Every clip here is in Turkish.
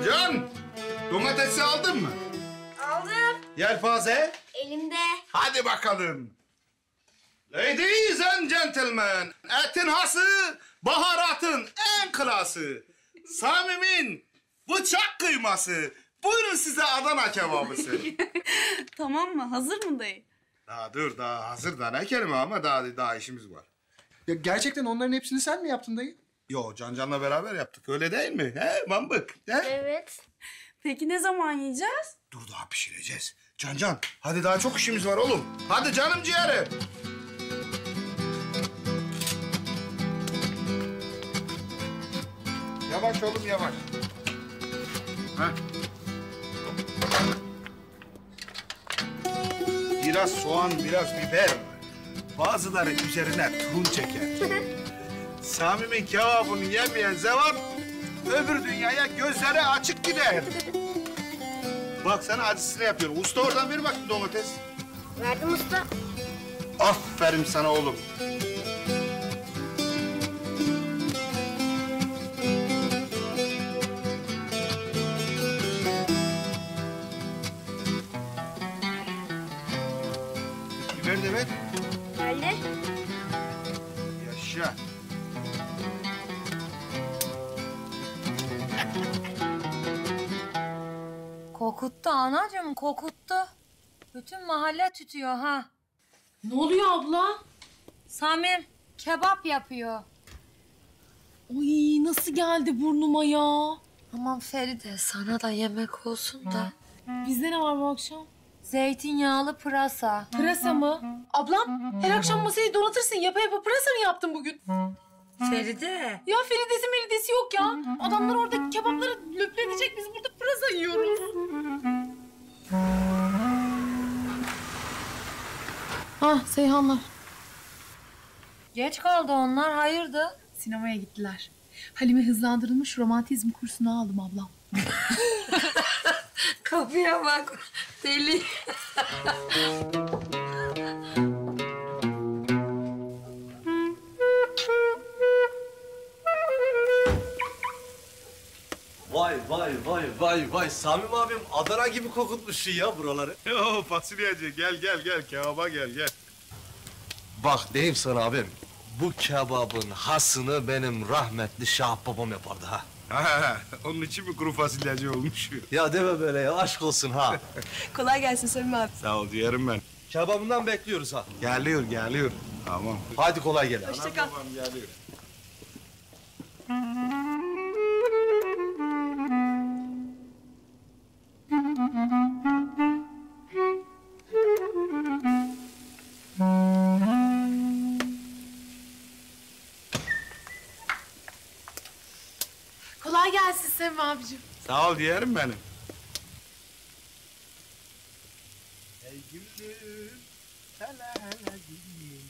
Can, domatesi aldın mı? Aldım. Yelpaze? Elimde. Hadi bakalım. Ladies and gentlemen, etin hası, baharatın en klası. Samim'in bıçak kıyması. Buyurun size Adana kebabısı. Tamam mı? Hazır mı dayı? Daha hazır da ne kelime ama daha işimiz var. Ya gerçekten onların hepsini sen mi yaptın dayı? Yo, Cancan'la beraber yaptık, öyle değil mi? He, Mambık? He? Evet. Peki ne zaman yiyeceğiz? Dur, daha pişireceğiz. Can, hadi daha çok işimiz var oğlum. Hadi canım ciğerim. Yavaş oğlum, yavaş. Heh. Biraz soğan, biraz biber. Bazıları üzerine turun çeker. Sami'min kebabını yemeyen zevat öbür dünyaya gözleri açık gider. Bak, sana acısını yapıyorum. Usta, oradan ver bakayım domates. Verdim usta. Aferin sana oğlum. Biber de ver. Geldi. Yaşa. Kokuttu anacığım, kokuttu. Bütün mahalle tütüyor ha. Ne oluyor abla? Samim kebap yapıyor. Ay nasıl geldi burnuma ya? Aman Feride sana da yemek olsun da. Bizde ne var bu akşam? Zeytinyağlı pırasa. Pırasa mı? Ablam her akşam masayı donatırsın. Yapa yapa pırasa mı yaptın bugün? Feride. Ya Feridesi meridesi yok ya. Adamlar orada kebapları löpledecek. Biz burada pırasa yiyoruz. Ah Seyhanlar. Geç kaldı onlar, hayırdır? Sinemaya gittiler. Halime hızlandırılmış romantizm kursuna aldım ablam. Kapıya bak, deli. Vay. Samim abim Adana gibi kokutmuşsun ya buraları. Yo, fasulyeci, gel kebaba gel. Bak diyeyim sana abim. Bu kebabın hasını benim rahmetli Şah babam yapardı ha. Ha, onun için mi kuru fasulyeci olmuş? Ya deme böyle ya, aşk olsun ha. Kolay gelsin Samim abi. Sağ ol, ciğerim ben. Kebabından bekliyoruz ha. Geliyor. Tamam. Hadi kolay gele. Hoşça kal. Babam geliyor. Kolay gelsin Sevim abicim. Sağ ol, ciğerim benim. Ey gülüm, hele gülüm,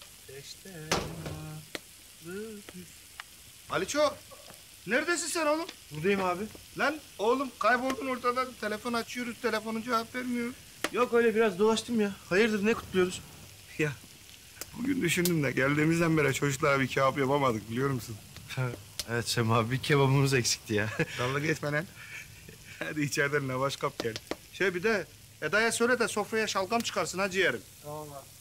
Aliço, neredesin sen oğlum? Buradayım abi. Lan oğlum, kayboldun ortadan. Telefon açıyoruz, telefonun cevap vermiyor. Yok öyle biraz dolaştım ya. Hayırdır ne kutluyoruz? Ya, bugün düşündüm de geldiğimizden beri çocuklara bir kebap yapamadık, biliyor musun? Evet Sem abi bir kebabımız eksikti ya. Dalga geçme lan. Hadi içeriden lavaş kap gel. Bir de Eda'ya söyle de sofraya şalgam çıkarsın ha ciğerim. Tamam abi.